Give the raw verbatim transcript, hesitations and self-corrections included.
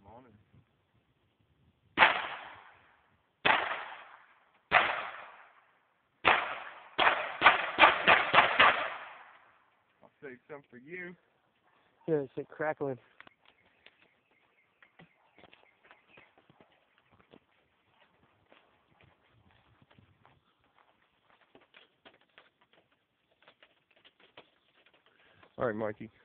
Morning. I'll save some for you. Yeah, it's like crackling. All right, Mikey.